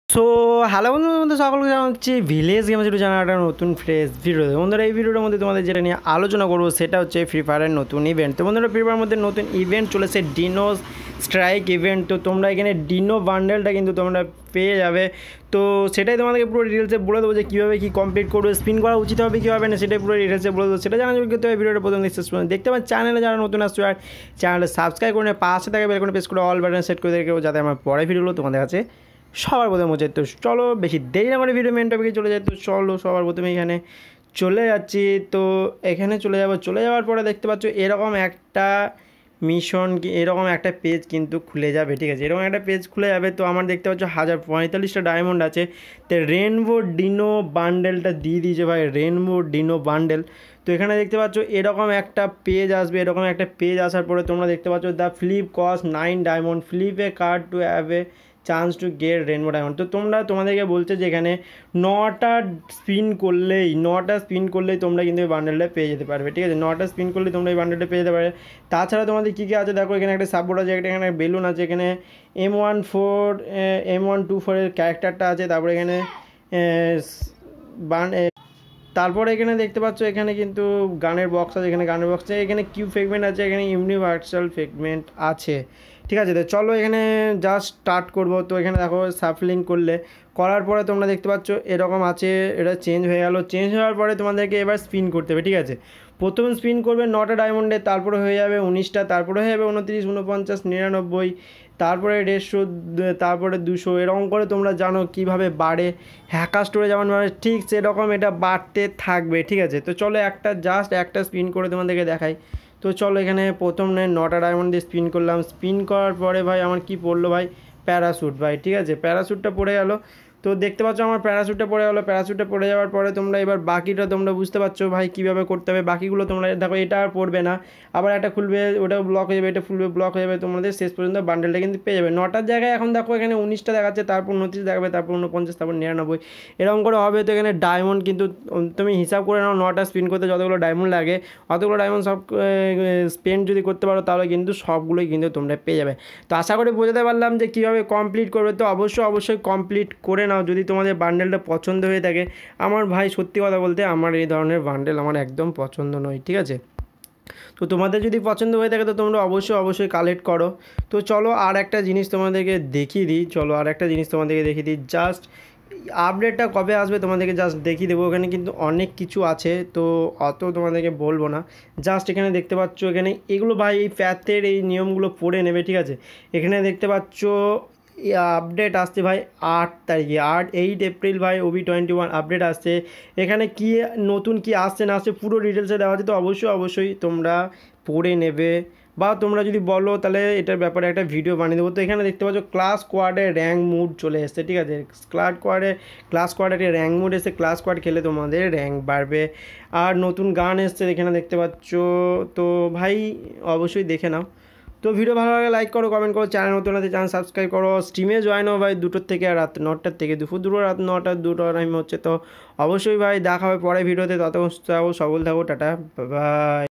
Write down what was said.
So hello বন্ধুদের মধ্যে সকলকে জানাচ্ছি ভিলেজ গেমস ইউটিউব চ্যানেল একটা নতুন ফ্রেশ ভিডিও। বন্ধুরা এই ভিডিওটার মধ্যে তোমাদের যেটা নিয়ে আলোচনা করবো সেটা হচ্ছে ফ্রি ফায়ারের নতুন ইভেন্ট। তো বন্ধুরা ফ্রি ফায়ারের মধ্যে নতুন ইভেন্ট চলেছে ডিনো স্ট্রাইক ইভেন্ট। তো তোমরা এখানে ডিনো বান্ডেলটা কিন্তু তোমরা পেয়ে যাবে। তো সেটাই তোমাদেরকে পুরো ডিটেলসে বলে দেবো যে কীভাবে কী কমপ্লিট করবে, স্পিন করা উচিত হবে কীভাবে না সেটাই পুরো ডিটেলসে বলে দেবো। সেটা জানার জন্য কিন্তু ভিডিওটা প্রথম দেখতে পাবেন। চ্যানেলে যারা নতুন আসছে আর চ্যানেলটা সাবস্ক্রাইব করে পাশে থাকে বেল করে প্রেস করে অল বাটন সেট করে রেখেও যাতে আমার পরে ভিডিওগুলো তোমাদের কাছে সবার প্রথমে মজা। তো চলো বেশি দেরি না করে ভিডিও মেন টপিকে চলে যায়। তো চলো সবার প্রথমে এখানে চলে যাচ্ছি। তো এখানে চলে যাওয়ার পরে দেখতে পাচ্ছ এরকম একটা মিশন, এরকম একটা পেজ কিন্তু খুলে যাবে। ঠিক আছে, এরকম একটা পেজ খুলে যাবে। তো আমার দেখতে পাচ্ছ 1045টা ডায়মন্ড আছে। তো রেনবো ডিনো বান্ডেলটা দিয়ে দিয়েছে ভাই, রেনবো ডিনো বান্ডেল। তো এখানে দেখতে পাচ্ছ এরকম একটা পেজ আসবে। এরকম একটা পেজ আসার পরে তোমরা দেখতে পাচ্ছ the flip cost 9 diamond, flip a card to have a chance to get rainbow diamond. তো তোমাদেরকে বলছে যে এখানে 9টা স্পিন করলেই তোমরা কিন্তু এই বান্ডেলটা পেয়ে যেতে পারবে। ঠিক আছে, 9টা স্পিন করলেই তোমরা এই বান্ডেলটা পেয়ে যেতে পারবে। তাছাড়া তোমাদের কী কী আছে দেখো, এখানে একটা সাপোর্ট আছে, এখানে বেলুন আছে, এখানে M124 এর ক্যারেক্টারটা আছে। তারপরে এখানে তারপরে এখানে দেখতে পাচ্ছ এখানে কিন্তু গানের বক্স আছে, এখানে কিউ ফ্রেগমেন্ট আছে, এখানে ইউনিভার্সাল ফ্রেগমেন্ট আছে। ঠিক আছে, তো চলো এখানে জাস্ট স্টার্ট করবো। তো এখানে দেখো সাফলিং করার পরে তোমরা দেখতে পাচ্ছ এরকম আছে, এটা চেঞ্জ হয়ে গেল। চেঞ্জ হওয়ার পরে তোমাদেরকে এবার স্পিন করতে হবে। ঠিক আছে, প্রথম স্পিন করবে 9টা ডায়মন্ডে, তারপরে হয়ে যাবে 19টা, তারপরে হয়ে যাবে 29, 49, 99, তারপরে 150, তারপরে 200, এরকম করে তোমরা জানো কিভাবে বাড়ে হ্যাকার স্টোরে যেমন বাড়ে ঠিক সেরকম এটা বাড়তে থাকবে। ঠিক আছে, তো চলো একটা স্পিন করে তোমাদেরকে দেখাই। তো চলো এখানে প্রথম 9টা ডায়মন্ড দিয়ে স্পিন করলাম। স্পিন করার পরে ভাই আমার কি পড়লো ভাই, প্যারাশুট ভাই। ঠিক আছে, প্যারাশুটটা পড়ে গেল। তো দেখতে পাচ্ছ আমার প্যারাশুটটা পড়ে গেলো। প্যারাশুটটা পড়ে যাওয়ার পরে তোমরা এবার বাকিটা তোমরা বুঝতে পারছো ভাই কীভাবে করতে হবে। বাকিগুলো তোমরা দেখো, এটা আর পড়বে না, আবার একটা খুলবে, ওটাও ব্লক হয়ে যাবে, এটা খুলবে, ব্লক হয়ে যাবে। তোমাদের শেষ পর্যন্ত বান্ডেলটা কিন্তু পেয়ে যাবে। 9টার জায়গায় এখন দেখো এখানে 19টা দেখাচ্ছে, তারপর 29 দেখাবে, তারপর 49, তারপর 99, এরকম করে হবে। তো এখানে ডায়মন্ড কিন্তু তুমি হিসাব করে নাও, 9টা স্পিন করতে যতগুলো ডায়মন্ড লাগে অতগুলো ডায়মন্ড সব স্পেন্ড যদি করতে পারো তাহলে কিন্তু সবগুলোই কিন্তু তোমরা পেয়ে যাবে। তো আশা করি বোঝাতে পারলাম যে কীভাবে কমপ্লিট করবে। তো অবশ্যই কমপ্লিট করে নাও যদি তোমাদের বান্ডেলটা পছন্দ হয়ে থাকে। আমার ভাই সত্যি কথা বলতে আমার এই ধরনের বান্ডেল আমার একদম পছন্দ নয়। ঠিক আছে, তো তোমাদের যদি পছন্দ হয়ে থাকে তো তোমরা অবশ্যই কালেক্ট করো। তো চলো আর একটা জিনিস তোমাদেরকে দেখিয়ে দিই, জাস্ট আপডেটটা কবে আসবে তোমাদেরকে জাস্ট দেখিয়ে দেবো। এখানে কিন্তু অনেক কিছু আছে, তো অত তোমাদেরকে বলবো না। জাস্ট এখানে দেখতে পাচ্ছ এখানে এগুলো ভাই এই প্যাথের এই নিয়মগুলো পড়ে নেবে। ঠিক আছে, এখানে দেখতে পাচ্ছ আপডেট আসছে ভাই 8 তারিখে, 8 এপ্রিল ভাই OB21 আপডেট আসছে। এখানে কি নতুন কি আসছে না আসছে পুরো ডিটেলসে দেওয়া আছে। তো অবশ্যই তোমরা পড়ে নেবে, বা তোমরা যদি বলো তাহলে এটার ব্যাপারে একটা ভিডিও বানিয়ে দেবো। তো এখানে দেখতে পাচ্ছ ক্লাস স্কোয়াডে র্যাঙ্ক মুড চলে এসছে। ঠিক আছে, ক্লাস স্কোয়াডে একটা র্যাঙ্ক মুড এসছে, ক্লাস স্কোয়াড খেলে তোমাদের র্যাঙ্ক বাড়বে। আর নতুন গান এসছে এখানে দেখতে পাচ্ছ। তো ভাই অবশ্যই দেখে নাও। তো ভিডিও ভালো লাগে লাইক করো, কমেন্ট করো, চ্যানেল নতুন আছে চ্যানেল সাবস্ক্রাইব করো, স্ট্রিমে জয়েন হও ভাই 2টোর থেকে রাত 9টার থেকে, দুপুর রাত 9টা 2টো টাইম হচ্ছে। তো অবশ্যই ভাই দেখা হবে পরে ভিডিওতে, ততক্ষণ সবল থাকো, টাটা বাই।